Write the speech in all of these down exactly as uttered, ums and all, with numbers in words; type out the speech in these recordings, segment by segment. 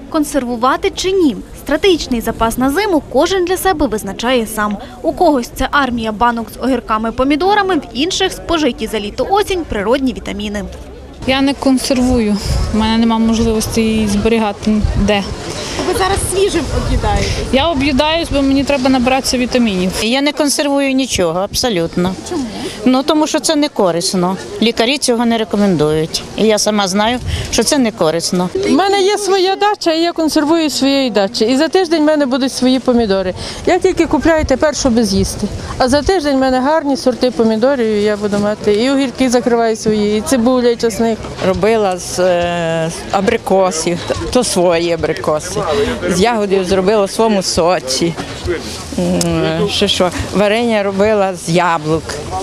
Консервувати чи ні? Стратегічний запас на зиму кожен для себе визначає сам. У когось це армія банок з огірками-помідорами, в інших – спожиті за літо-осінь природні вітаміни. Я не консервую, у мене немає можливості її зберігати де. Ви зараз свіжим об'їдаєте? Я об'їдаюсь, бо мені треба набратися вітамінів. Я не консервую нічого, абсолютно. Чому? Ну, тому що це не корисно. Лікарі цього не рекомендують. І я сама знаю, що це не корисно. У мене є своя дача, і я консервую своєї дачі. І за тиждень в мене будуть свої помідори. Я тільки купляю тепер, щоб з'їсти. А за тиждень в мене гарні сорти помідорів, і я буду мати. І огірки закриваю свої, і цибуля, і чесник. Робила з е, абрикосів, то свої абрикоси. З ягодів зробила в своєму соці. М, Ще що, варення робила з яблук.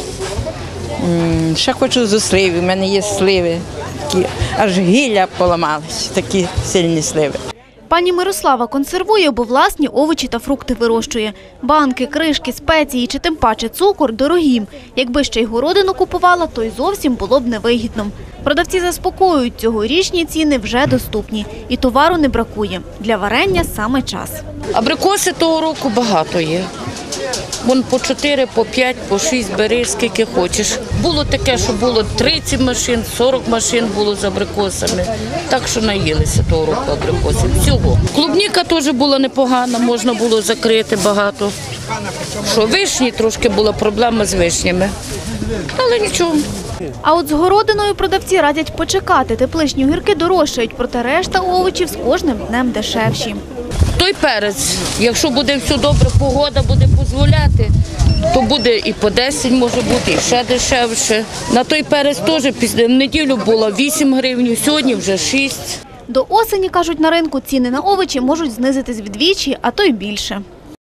М, Ще хочу з сливи, в мене є сливи. Такі, аж гілля поламалися, такі сильні сливи. Пані Мирослава консервує, бо власні овочі та фрукти вирощує. Банки, кришки, спеції чи тим паче цукор дорогі. Якби ще й городину купувала, то й зовсім було б невигідно. Продавці заспокоюють, цьогорічні ціни вже доступні. І товару не бракує. Для варення саме час. Абрикоси того року багато є. Вон по чотири, по п'ять, по шість бери, скільки хочеш. Було таке, що було тридцять машин, сорок машин було з абрикосами. Так що наїлися того року абрикосів. Всього. Клубніка теж була непогана, можна було закрити багато. Що вишні, трошки була проблема з вишнями. Але нічого. А от з городиною продавці радять почекати. Тепличні огірки дорожчають, проте решта овочів з кожним днем дешевші. Той перець, якщо буде все добре, погода буде дозволяти, то буде і по десять може бути, і ще дешевше. На той перець теж в неділю було вісім гривень, сьогодні вже шість. До осені, кажуть на ринку, ціни на овочі можуть знизитись вдвічі, а то й більше.